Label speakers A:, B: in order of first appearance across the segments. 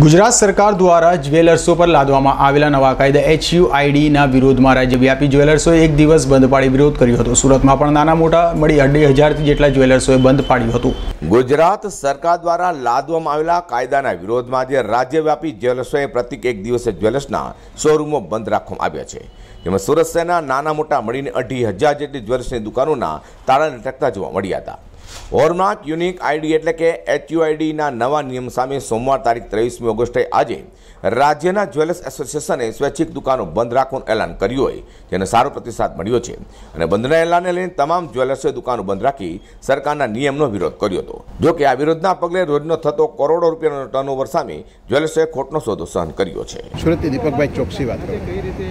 A: ગુજરાત સરકાર દ્વારા જ્વેલર્સો પર લાદવામાં આવેલા નવા કાયદા HUIDના વિરોધમાં રાજ્યવ્યાપી જ્વેલર્સોએ એક દિવસ બંધ પાડી વિરોધ કર્યો હતો। સુરતમાં પણ નાના મોટા મળી 2,500 જેટલા જ્વેલર્સોએ બંધ પાડ્યું હતું।
B: ગુજરાત સરકાર દ્વારા લાદવામાં આવેલા કાયદાના વિરોધમાં આજે રાજ્યવ્યાપી જ્વેલર્સોએ પ્રતિક એક દિવસે જ્વેલર્સના શોરૂમો બંધ રાખવામાં આવ્યા છે, જેમાં સુરત શહેરના નાના મોટા મળીને 2,500 જેટલી જ્વેલર્સની દુકાનોના તાળા લટકતા જોવા મળ્યા હતા। હોલમાર્ક યુનિક આઈડી એટલે કે HUIDના નવા નિયમ સામે સોમવાર તારીખ 23મી ઓગસ્ટે આજે રાજ્યના જ્વેલર્સ એસોસિએશને સ્વૈચ્છિક દુકાનો બંધ રાખવાનું એલાન કર્યું હોય, જેને સારો પ્રતિસાદ મળ્યો છે અને બંધના એલાનને લઈને તમામ જ્વેલર્સોએ દુકાનો બંધ રાખી સરકારના નિયમનો વિરોધ કર્યો હતો। જો કે આ વિરોધના પગલે રોજનો થતો કરોડો રૂપિયાનો ટર્નઓવર સામે જ્વેલર્સોએ ખોટનો સોદો સહન કર્યો છે।
C: સુરતથી દીપકભાઈ ચોકસી વાત કરું।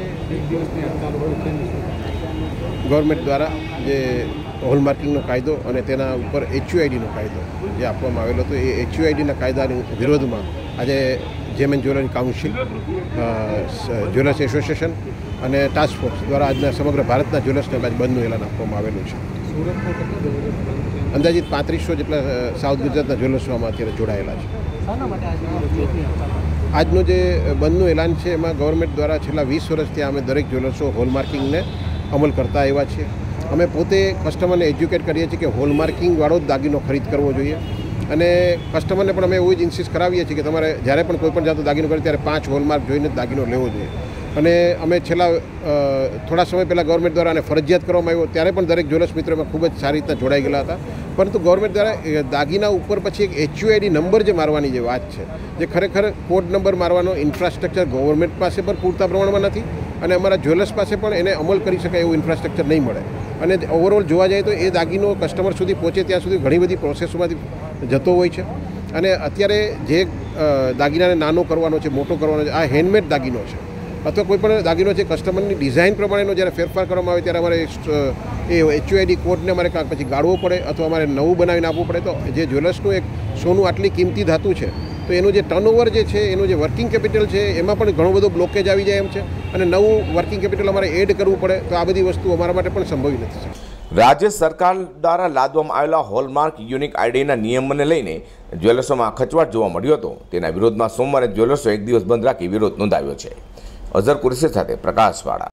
C: ગવર્મેન્ટ દ્વારા જે હોલમાર્કિંગનો કાયદો અને તેના ઉપર HUIDનો કાયદો જે આપવામાં આવેલો હતો, એ HUIDના કાયદાની વિરોધમાં આજે gem and jewellery council, jewellers association અને ટાસ્ક ફોર્સ દ્વારા આજના સમગ્ર ભારતના જ્વેલર્સને બંધનું એલાન આપવામાં આવેલું છે। અંદાજિત 3500 જેટલા સાઉથ ગુજરાતના જ્વેલર્સો આમાં અત્યારે જોડાયેલા છે। આજનું જે બંધનું એલાન છે એમાં ગવર્મેન્ટ દ્વારા છેલ્લા 20 વર્ષથી અમે દરેક જ્વેલર્સો હોલમાર્કિંગને અમલ કરતા આવ્યા છીએ। અમે પોતે કસ્ટમરને એજ્યુકેટ કરીએ છીએ કે હોલમાર્કિંગવાળો જ દાગીનો ખરીદ કરવો જોઈએ અને કસ્ટમરને પણ અમે એવું જ ઇન્સિસ્ટ કરાવીએ છીએ કે તમારે જ્યારે પણ કોઈ પણ જાતનો દાગીનો કરે ત્યારે 5 હોલમાર્ક જોઈને જ દાગીનો લેવો જોઈએ। અને અમે છેલ્લા થોડા સમય પહેલાં ગવર્મેન્ટ દ્વારા આને ફરજિયાત કરવામાં આવ્યો, ત્યારે પણ દરેક જ્વેલર્સ મિત્રોમાં ખૂબ જ સારી રીતના જોડાઈ ગયેલા હતા। પરંતુ ગવર્મેન્ટ દ્વારા દાગીના ઉપર પછી એક HUID નંબર જે મારવાની જે વાત છે, જે ખરેખર કોડ નંબર મારવાનો ઇન્ફ્રાસ્ટ્રક્ચર ગવર્મેન્ટ પાસે પણ પૂરતા પ્રમાણમાં નથી અને અમારા જ્વેલર્સ પાસે પણ એને અમલ કરી શકાય એવું ઇન્ફ્રાસ્ટ્રક્ચર નહીં મળે। અને ઓવરઓલ જોવા જાય તો એ દાગીનો કસ્ટમર સુધી પહોંચે ત્યાં સુધી ઘણી બધી પ્રોસેસોમાંથી જતો હોય છે। અને અત્યારે જે દાગીનાને નાનો કરવાનો છે, મોટો કરવાનો છે, આ હેન્ડમેડ દાગીનો છે અથવા કોઈ પણ દાગીનો છે, કસ્ટમરની ડિઝાઇન પ્રમાણેનો જ્યારે ફેરફાર કરવામાં આવે ત્યારે અમારે એ HUID કોડને અમારે કાંક પછી ગાળવો પડે અથવા અમારે નવું બનાવીને આપવું પડે। તો જે જ્વેલર્સનું એક સોનું આટલી કિંમતી ધાતુ છે તો એનું જે ટર્નઓવર જે છે, એનું જે વર્કિંગ કેપિટલ છે, એમાં પણ ઘણો બધો બ્લોકેજ આવી જાય એમ છે અને નવું વર્કિંગ કેપિટલ અમારે એડ કરવું પડે, તો આ બધી વસ્તુ અમારા માટે પણ સંભવી નથી।
B: રાજ્ય સરકાર દ્વારા લાદવામાં આવેલા હોલમાર્ક યુનિક આઈડીના નિયમને લઈને જ્વેલર્સોમાં ખચવાટ જોવા મળ્યો હતો। તેના વિરોધમાં સોમવારે જ્વેલર્સો એક દિવસ બંધ રાખી વિરોધ નોંધાવ્યો છે। અઝર કુરેશી સાથે પ્રકાશવાળા।